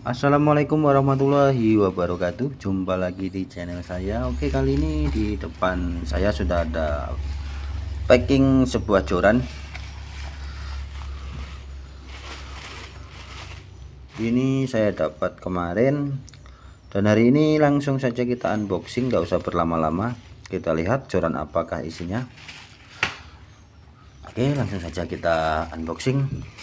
Assalamualaikum warahmatullahi wabarakatuh. Jumpa lagi di channel saya. Oke, kali ini di depan saya sudah ada packing sebuah joran. Ini saya dapat kemarin, dan hari ini langsung saja kita unboxing, gak usah berlama-lama. Kita lihat joran apakah isinya. Oke, langsung saja kita unboxing.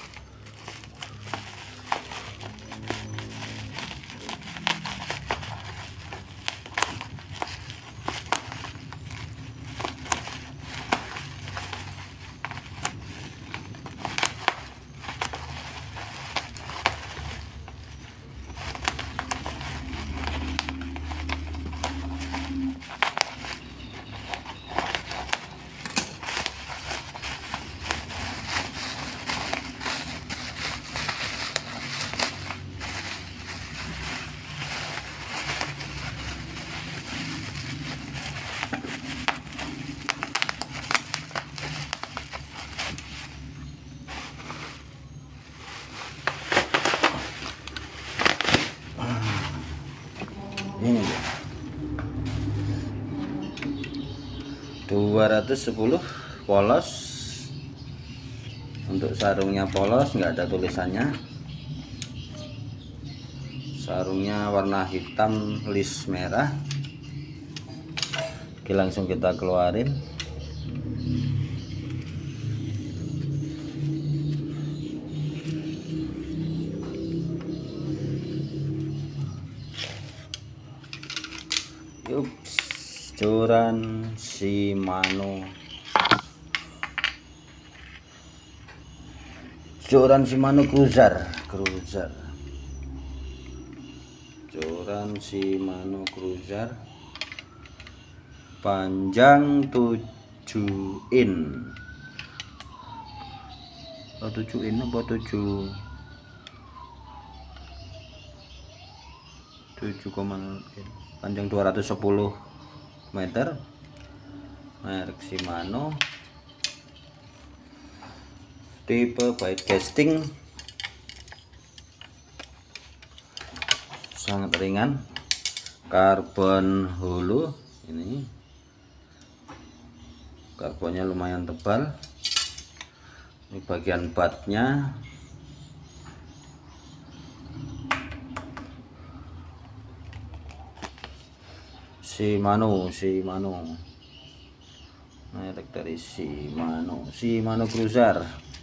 Ini dia 210 polos. Untuk sarungnya polos, nggak ada tulisannya. Sarungnya warna hitam list merah. Oke, langsung kita keluarin. Yups, joran Shimano. Joran Shimano Cruiser. Joran Shimano Cruiser. Panjang 7 in. Oh, 7 in apa 7? 7, panjang 210 meter, merek Shimano, tipe bait casting, sangat ringan, karbon hulu. Ini karbonnya lumayan tebal. Ini bagian batnya. Shimano merek dari Shimano Cruiser.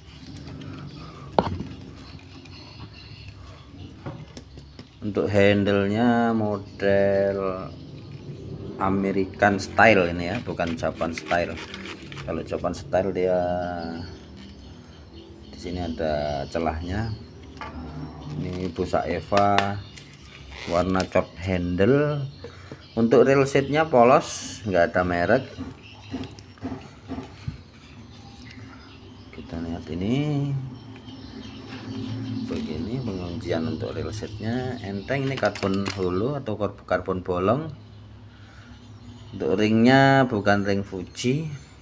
Untuk handle-nya model American style ini ya, bukan Japan style. Kalau Japan style dia di sini ada celahnya. Ini busa Eva warna cot handle. Untuk rail setnya polos, nggak ada merek. Kita lihat ini begini penguncian untuk rail setnya. Enteng, ini karbon hulu atau karbon bolong. Untuk ringnya bukan ring Fuji,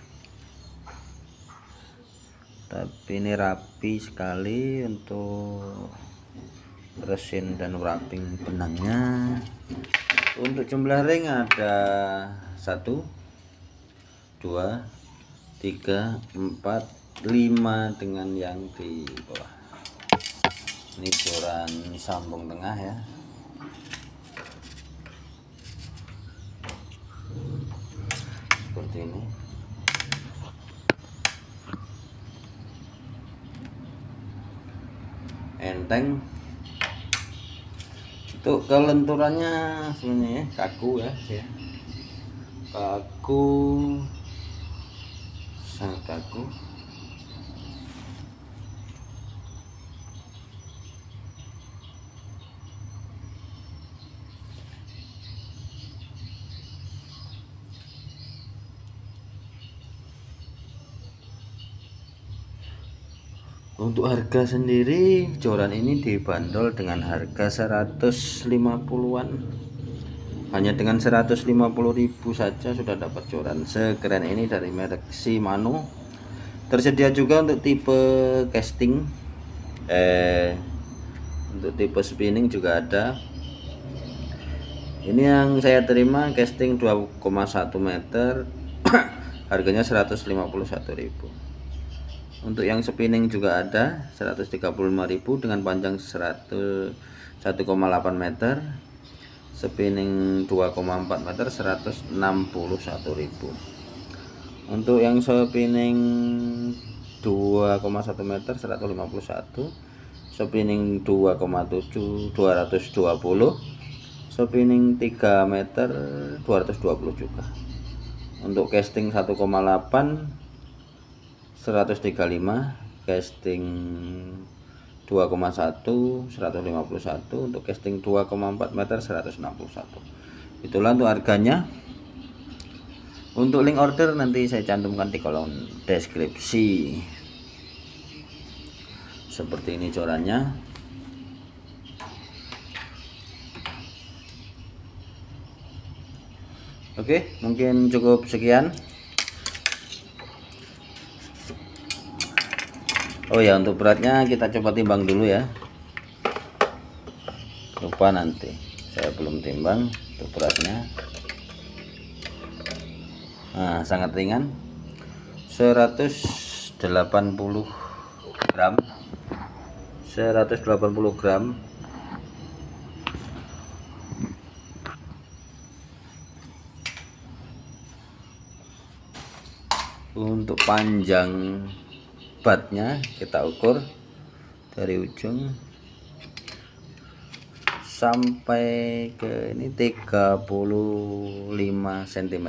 tapi ini rapi sekali untuk resin dan wrapping benangnya. Untuk jumlah ring ada 1, 2, 3, 4, 5 dengan yang di bawah. Ini joran sambung tengah ya. Seperti ini. Enteng. Untuk kelenturannya sebenarnya kaku ya, kaku, sangat kaku. Untuk harga sendiri, joran ini dibanderol dengan harga 150-an. Hanya dengan 150.000 saja sudah dapat joran sekeren ini dari merek Shimano. Tersedia juga untuk tipe casting, Untuk tipe spinning juga ada. Ini yang saya terima casting 2,1 meter harganya 151.000. Untuk yang spinning juga ada 135.000 dengan panjang 1,8 meter, spinning 2,4 meter 161.000. Untuk yang spinning 2,1 meter 151, spinning 2,7 220, spinning 3 meter 220 juga. Untuk casting 1,8 135, casting 2,1 151, untuk casting 2,4 meter 161. Itulah untuk harganya. Untuk link order nanti saya cantumkan di kolom deskripsi. Seperti ini corannya. Oke, mungkin cukup sekian. Oh ya, untuk beratnya kita coba timbang dulu ya. Lupa nanti, saya belum timbang untuk beratnya. Nah, sangat ringan, 180 gram. 180 gram. Untuk panjang batnya kita ukur dari ujung sampai ke ini 35 cm.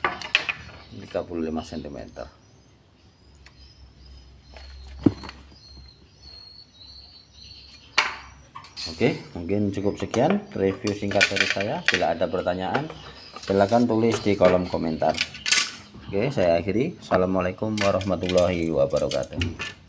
35 cm. Oke, mungkin cukup sekian review singkat dari saya. Bila ada pertanyaan, silahkan tulis di kolom komentar. Oke, saya akhiri. Assalamualaikum warahmatullahi wabarakatuh.